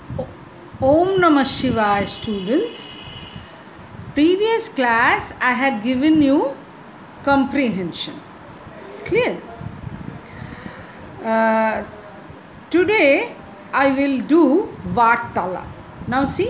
Om Namah Shivaya, students. Previous class I had given you comprehension. Clear? Today I will do Vartala. Now see,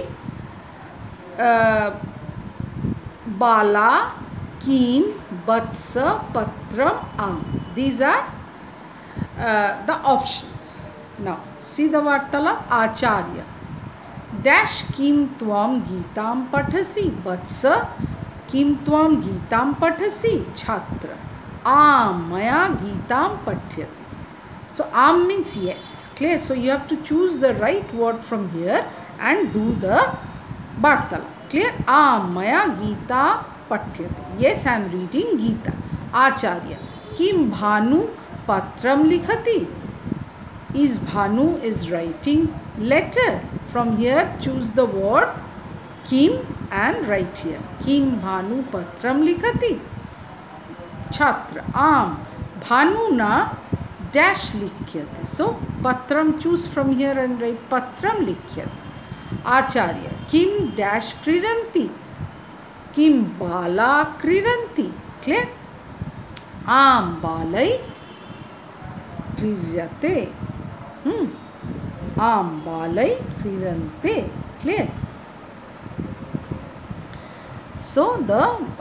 Bala, Kim, Vatsa, Patram, Am. These are the options. Now see the Vartala. Acharya. Dash kim tvam Gitam pathasi. Vatsa kim tvam Gitam pathasi. Chhatra. Am maya Gitam pathyati. So am means yes. Clear? So you have to choose the right word from here and do the Vartala. Clear? Am maya Gita pathyati. Yes, I am reading Gita. Acharya. Kim Bhanu patram likhati. Is Bhanu is writing letter. From here choose the word Kim and write here. Kim Bhanu patram likhati. Chhatra. Am Bhanu na dash likhyati. So patram choose from here and write patram likhyati. Acharya. Kim dash kridanti. Kim bala kridanti. Clear? Am balai क्रीडते. आम बालै क्रीडन्ते. Clear? So the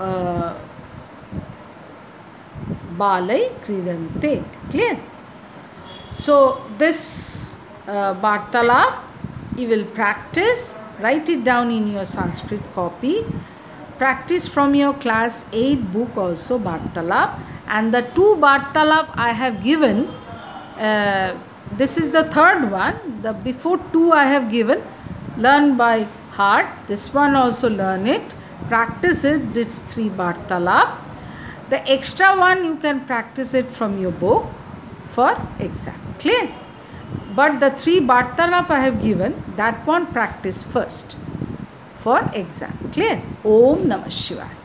balai क्रीडन्ते. Clear? So this Vartalap you will practice. Write it down in your Sanskrit copy. Practice from your class 8 book also Vartalap. And the 2 Vartalap I have given, this is the third one. The before 2 I have given. Learn by heart. This one also learn it. Practice it. This 3 Vartalap. The extra one you can practice it from your book for exam. Clear? But the 3 Vartalap I have given, that one practice first for exam. Clear? Om Namah Shivaya.